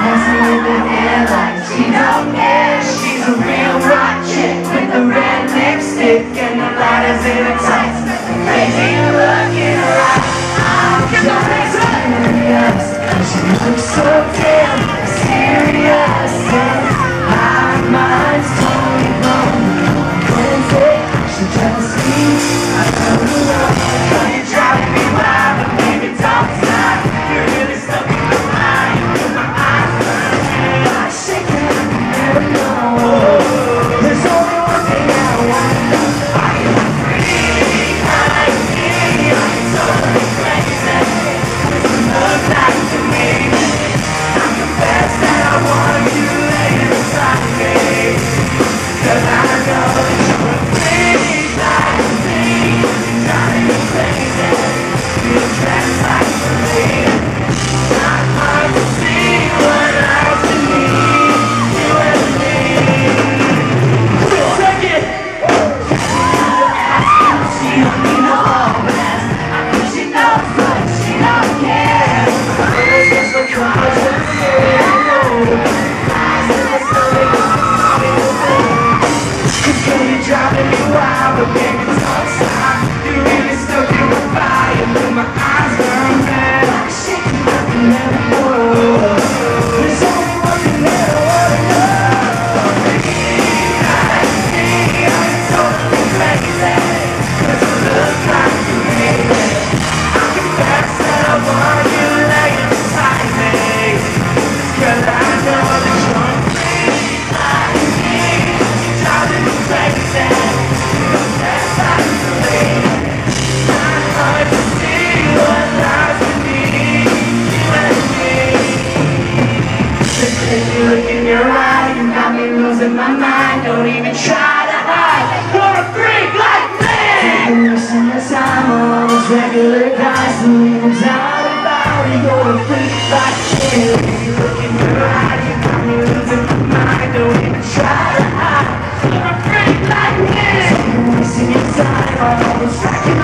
dancing with her hair like she don't care. She's a real rock chick with the red lipstick and the lighters in her tights. Crazy look in her eyes. I'm curious. She looks so damn serious, and my mind's totally blown. Wednesday, she just leaves. I don't know. You're driving me wild, but baby, don't stop. You're really stuck in my mind. My eyes burn red. I'm shaking, I can never know. There's only one thing I want to know. Are you a freak like me? Are you totally crazy? Does it look like to me? I confess that I want you laying beside me, 'cause I know that you're a freak like me. You're driving me crazy. You're dressed like me. Not hard to see what lies beneath you and me. Second! She don't need no romance. I think she knows, but she don't care. It's just a cause. You're driving me wild, but baby, don't stop. You really stuck in my fire, but my eyes burn red. I'm shaking, I can never know. There's only one thing that I wanna know. Like me, I'm totally crazy. Does it look like me? I confess that I want you laying beside me, 'cause I know that you're a freak like me. You're driving me crazy. You're dressed like me. Not hard to see what lies beneath you and me. The crazy look in your eye, you got me losing my mind. Don't even try to hide. You're a freak like me. Taking this in the time, all those regular guys who even doubt about it. You're a freak like me. Crazy look in your eye, you got me losing my mind. Don't even try to hide. You're a freak like me. Taking this in your time, all those regular